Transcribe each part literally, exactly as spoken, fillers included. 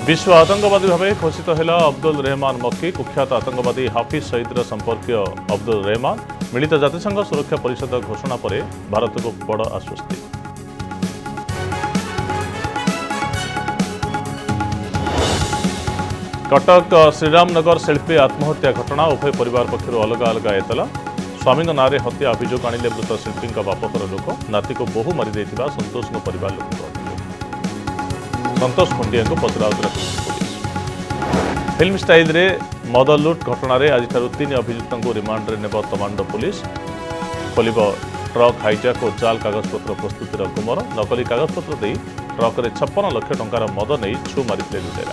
विश्व आतंकवादी भाव घोषित है अब्दुल रहमान मक्की। कुख्यात आतंकवादी हाफिज सईदर संपर्क अब्दुल रहमान मिलित जातिसंघ सुरक्षा परिषद घोषणा पर भारत को बड़ आश्वस्ति। कटक श्रीरामनगर शिल्पी आत्महत्या घटना उभय परिवार पक्षर अलग अलग एतला। स्वामी नाँ हत्या अभियोग आनिले मृत शिल्पी बापघर लोक नाती को बोहू मारी संतोष परिवार लोक संतोष खुंडिया को पचराउचरा पुलिस। फिल्म स्टाइल रे मद लुट घटना आज तीन अभियुक्त को रिमांड नेब तमांडो पुलिस। खोल ट्रक हाइजाक और जाल कागजपत्र प्रस्तुतिर गुमर। नकली कागजपत्र दे ट्रक रे छप्पन लाख टंकार मद नहीं छु मारिते लुटेरा।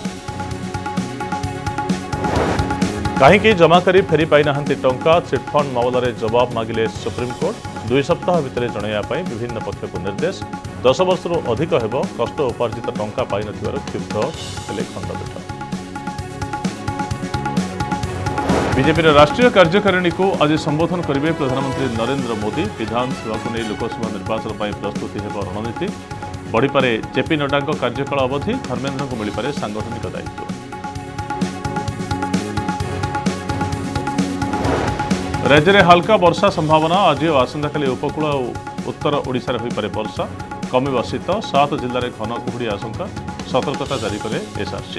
कहीं जमाकारी फेरी पाई नाहंती टंका। चिटफंड मामलें जवाब मागिले सुप्रीमकोर्ट। दुई सप्ताह भितर जनइबा विभिन्न पक्ष को निर्देश। दस वर्ष अधिक हेब कष्ट उपार्जित टंका पाई नथिबारु क्षुब्ध हेले खंडपीठ। बीजेपी राष्ट्रीय कार्यकारिणी को आज संबोधन करेंगे प्रधानमंत्री नरेंद्र मोदी। विधानसभा को नहीं लोकसभा निर्वाचन पर प्रस्तुति हेब रणनीति। बढ़ीपे जेपी नड्डा कार्यकाल अवधि। धर्मेन्द्र को मिलपे सांगठनिक दायित्व। राज्य में हल्का वर्षा संभावना। आज और आसंता काली उपकूल और उत्तर ओडिशा रे होइपारे वर्षा। कमिब शीत। सात जिले में घन कुहुड़ी आशंका। सतर्कता जारी करे एसआरसी।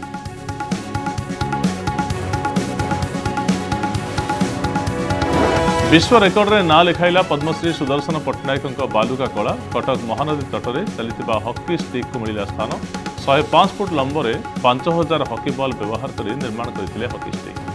विश्व रेकर्ड रे ना लिखाइला पद्मश्री सुदर्शन पट्टनायक बालुका कला। कटक महानदी तटरे चलता हॉकी स्टिक को मिला स्थान। शहे पांच फुट लंबरे पांच हजार हॉकी बॉल व्यवहार कर निर्माण करते हॉकी स्टिक।